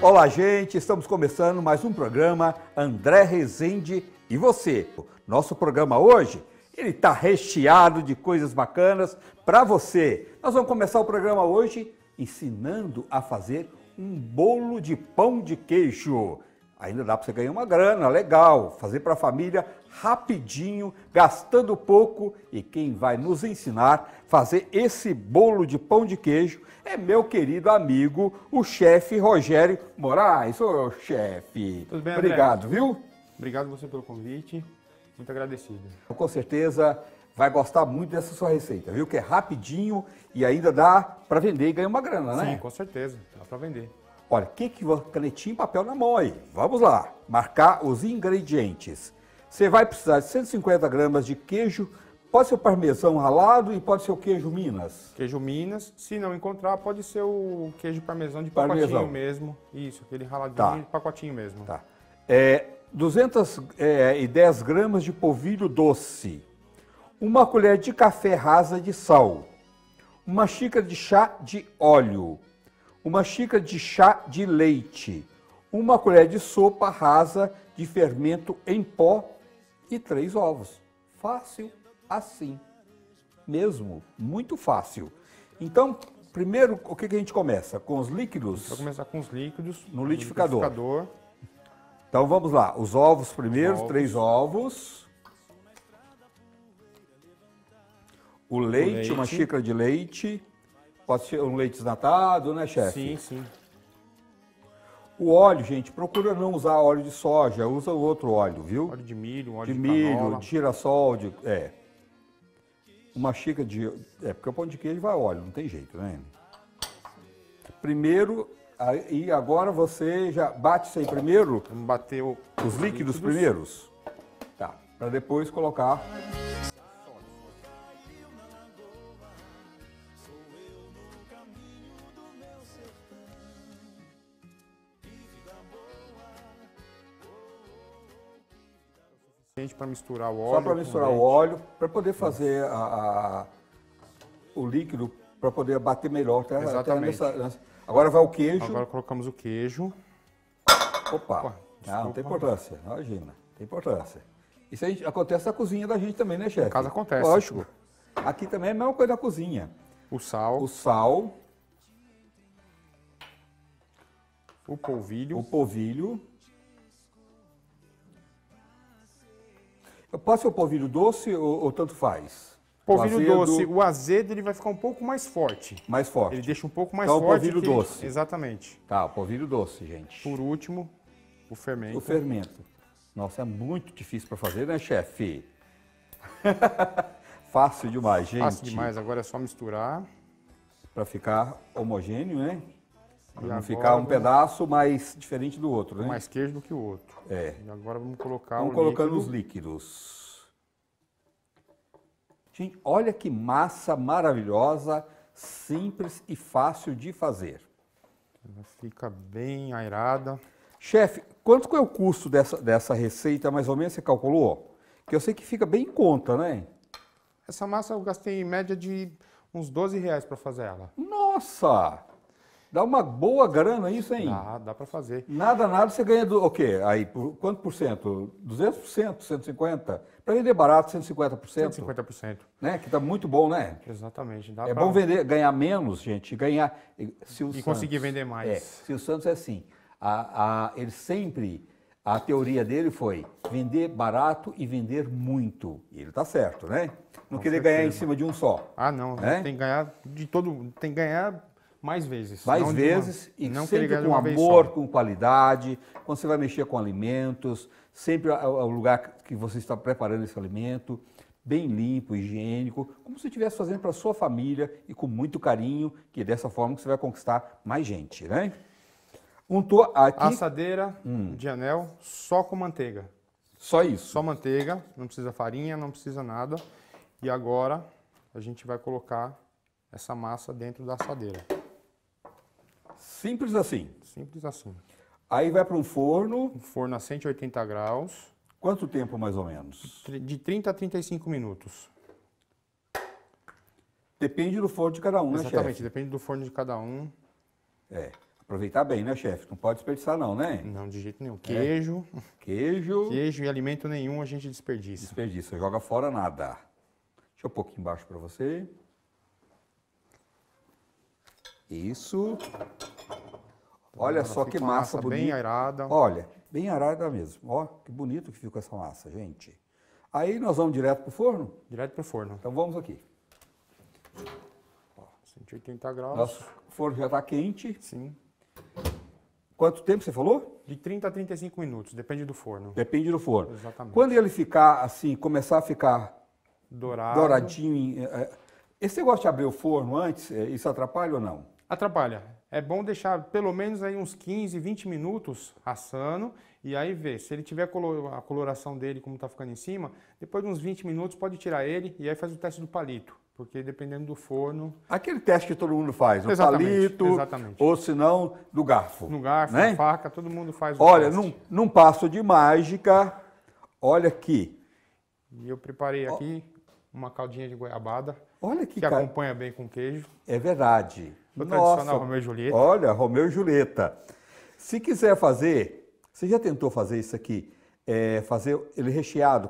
Olá, gente, estamos começando mais um programa André Rezende e você. Nosso programa hoje, ele está recheado de coisas bacanas para você. Nós vamos começar o programa hoje ensinando a fazer um bolo de pão de queijo. Ainda dá para você ganhar uma grana, legal, fazer para a família rapidinho, gastando pouco. E quem vai nos ensinar a fazer esse bolo de pão de queijo é meu querido amigo, o chefe Rogério Moraes. Ô, chefe, tudo bem, obrigado, André? Viu? Obrigado você pelo convite, muito agradecido. Com certeza vai gostar muito dessa sua receita, viu? Que é rapidinho e ainda dá para vender e ganhar uma grana, né? Sim, com certeza, dá para vender. Olha, canetinha e papel na mão aí. Vamos lá, marcar os ingredientes. Você vai precisar de 150 gramas de queijo, pode ser o parmesão ralado e pode ser o queijo Minas. Queijo Minas, se não encontrar, pode ser o queijo parmesão de Parmesão. pacotinho mesmo. Isso, aquele raladinho Tá. de pacotinho mesmo. Tá. 210 gramas de polvilho doce, uma colher de café rasa de sal, uma xícara de chá de óleo, uma xícara de chá de leite, uma colher de sopa rasa de fermento em pó e 3 ovos. Fácil assim, mesmo, muito fácil. Então, primeiro, o que a gente começa? Com os líquidos? Vou começar com os líquidos. No liquidificador. Então vamos lá, os ovos primeiro, 3 ovos. O leite, uma xícara de leite. Pode ser um leite desnatado, né, chefe? Sim, sim. O óleo, gente, procura não usar óleo de soja, usa o outro óleo, viu? Óleo de milho, óleo De de milho, canola. de girassol, uma xícara de... porque o pão de queijo vai óleo, não tem jeito, né? Primeiro, e agora você já bate isso aí primeiro? Vamos bater Os líquidos primeiros? Tá, para depois colocar... Para misturar o óleo. Só para misturar o óleo, para poder fazer o líquido, para poder bater melhor. Tá? Exatamente. Agora vai o queijo. Agora colocamos o queijo. Opa, não tem importância, imagina, tem importância. Isso aí acontece na cozinha da gente também, né, chefe? Em casa acontece. Lógico. Aqui também é a mesma coisa da cozinha. O sal. O sal. O polvilho. O polvilho. Pode ser o polvilho doce ou tanto faz? Polvilho doce, o azedo ele vai ficar um pouco mais forte. Mais forte. Ele deixa um pouco mais então, forte. O polvilho doce. Exatamente. Tá, o polvilho doce, gente. Por último, o fermento. O fermento. Nossa, é muito difícil para fazer, né, chefe? Fácil demais, gente. Fácil demais, agora é só misturar. Para ficar homogêneo, né? Para não agora ficar um pedaço mais diferente do outro, né? Mais queijo do que o outro. É. E agora vamos colocar Vamos colocando os líquidos. Gente, olha que massa maravilhosa, simples e fácil de fazer. Ela fica bem aerada. Chefe, quanto é o custo dessa receita, mais ou menos, você calculou? Que eu sei que fica bem em conta, né? Essa massa eu gastei em média de uns R$12 para fazer ela. Nossa! Dá uma boa grana isso, hein? Dá para fazer. Nada, você ganha o quê? Aí, quanto por cento? 200%, 150%? Para vender barato, 150%. 150%. Né? Que tá muito bom, né? Exatamente. É bom ganhar menos, gente, ganhar... Conseguir vender mais. Se o Santos é assim, ele sempre, a teoria dele foi vender barato e vender muito. E ele tá certo, né? Não querer ganhar em cima de um só. Não, né? Tem que ganhar de todo, tem que ganhar mais vezes. Mais vezes e não sempre com amor, com qualidade, quando você vai mexer com alimentos, sempre o lugar que você está preparando esse alimento, bem limpo, higiênico, como se estivesse fazendo para a sua família e com muito carinho, que é dessa forma que você vai conquistar mais gente, né? Untou aqui... Assadeira de anel só com manteiga. Só isso? Só manteiga, não precisa farinha, não precisa nada. E agora a gente vai colocar essa massa dentro da assadeira. Simples assim? Simples assim. Aí vai para um forno... Um forno a 180 graus. Quanto tempo mais ou menos? De 30 a 35 minutos. Depende do forno de cada um, né, chefe? Exatamente, depende do forno de cada um. É. Aproveitar bem, né, chefe? Não pode desperdiçar não, né? Não, de jeito nenhum. Queijo. Queijo. Queijo e alimento nenhum a gente desperdiça. Desperdiça, joga fora nada. Deixa eu pôr aqui embaixo para você. Isso. Olha Ela só fica que uma massa bonita. bem airada. Olha, bem arada mesmo. Ó, que bonito que ficou essa massa, gente. Aí nós vamos direto pro forno? Direto pro forno. Então vamos aqui. 180 graus. Nosso forno já está quente. Sim. Quanto tempo você falou? De 30 a 35 minutos, depende do forno. Depende do forno. Exatamente. Quando ele ficar assim, começar a ficar Dourado. douradinho. Esse negócio de abrir o forno antes, isso atrapalha ou não? Atrapalha. É bom deixar pelo menos aí uns 15, 20 minutos assando e aí ver. Se ele tiver a coloração dele como está ficando em cima, depois de uns 20 minutos pode tirar ele e aí faz o teste do palito. Porque dependendo do forno... Aquele teste que todo mundo faz, no Exatamente, palito, exatamente. ou se não, no garfo. No garfo, né? na faca, todo mundo faz o Olha, teste. num passo de mágica, olha aqui. E eu preparei aqui uma caldinha de goiabada, Olha aqui, que cara. acompanha bem com queijo. É verdade. O tradicional Romeu e Julieta. Olha, Romeu e Julieta. Se quiser fazer, você já tentou fazer isso aqui? Fazer ele recheado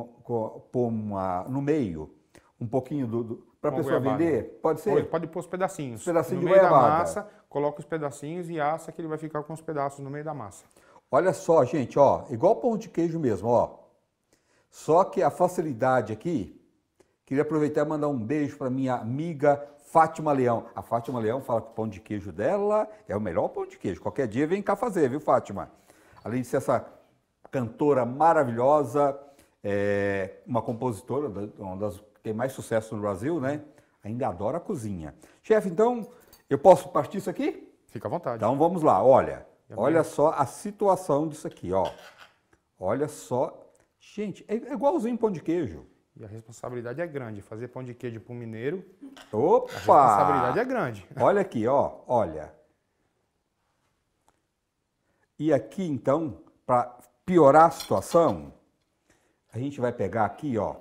no meio, um pouquinho para a Com pessoa goiabada. vender? Pode ser? Pode pôr os pedacinhos. Os pedacinhos no de meio da goiabada. massa, coloca os pedacinhos e assa que ele vai ficar com os pedaços no meio da massa. Olha só, gente, ó, igual pão de queijo mesmo, ó. Só que a facilidade aqui, queria aproveitar e mandar um beijo para minha amiga Fátima Leão. A Fátima Leão fala que o pão de queijo dela é o melhor pão de queijo. Qualquer dia vem cá fazer, viu, Fátima? Além de ser essa cantora maravilhosa, uma compositora, uma das que tem mais sucesso no Brasil, né? Ainda adora a cozinha. Chefe, então, eu posso partir isso aqui? Fica à vontade. Então vamos lá, olha só a situação disso aqui, ó. Olha só. Gente, é igualzinho pão de queijo. E a responsabilidade é grande. Fazer pão de queijo para um mineiro, Opa! a responsabilidade é grande. Olha aqui, ó, olha. E aqui, então, para piorar a situação, a gente vai pegar aqui, ó,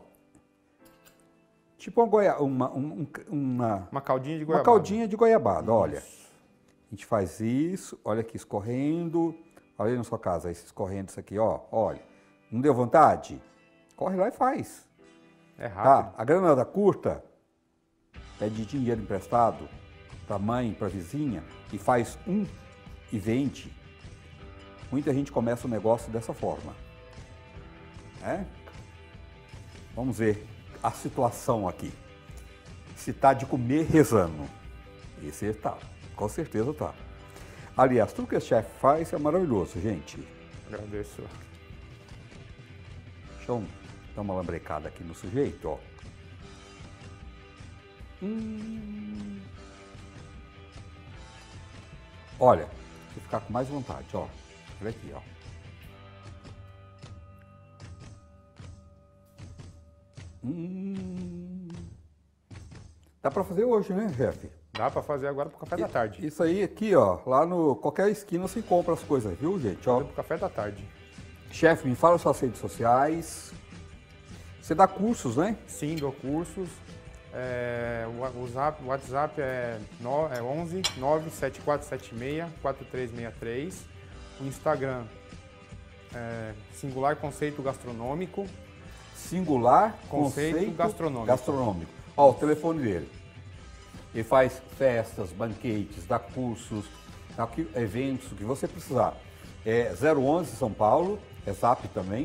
tipo Uma caldinha de goiabada. uma caldinha de goiabada, olha. A gente faz isso, olha aqui, escorrendo. Olha aí na sua casa, aí, escorrendo isso aqui, ó, olha. Não deu vontade? Corre lá e faz. É rápido. Tá? A granada curta, pede dinheiro emprestado para mãe, para vizinha, e faz e vende. Muita gente começa o negócio dessa forma. Vamos ver a situação aqui. Se tá de comer rezando. Esse tá, com certeza tá. Aliás, tudo que esse chefe faz é maravilhoso, gente. Agradeço. Deixa eu dar uma lambrecada aqui no sujeito, ó. Olha, você ficar com mais vontade, ó. Olha aqui, ó. Dá para fazer hoje, né, chefe? Dá para fazer agora pro café da tarde. Isso aí aqui, ó, lá no qualquer esquina você compra as coisas, viu, gente? Ó. Pro café da tarde. Chefe, me fala suas redes sociais. Você dá cursos, né? Sim, dou cursos. O WhatsApp é 11 97476 4363. O Instagram é Singular Conceito Gastronômico. Singular Conceito Gastronômico. Ó, o telefone dele. Ele faz festas, banquetes, dá cursos, dá eventos, o que você precisar. 011 São Paulo, é Zap também.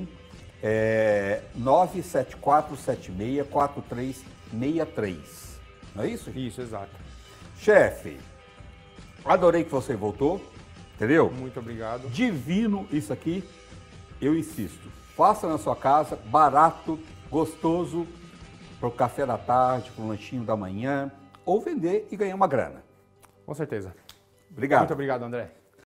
974764363. Não é isso? Isso, exato. Chefe, adorei que você voltou, entendeu? Muito obrigado. Divino isso aqui, eu insisto. Faça na sua casa, barato, gostoso, para o café da tarde, para o lanchinho da manhã, ou vender e ganhar uma grana. Com certeza. Obrigado. Muito obrigado, André.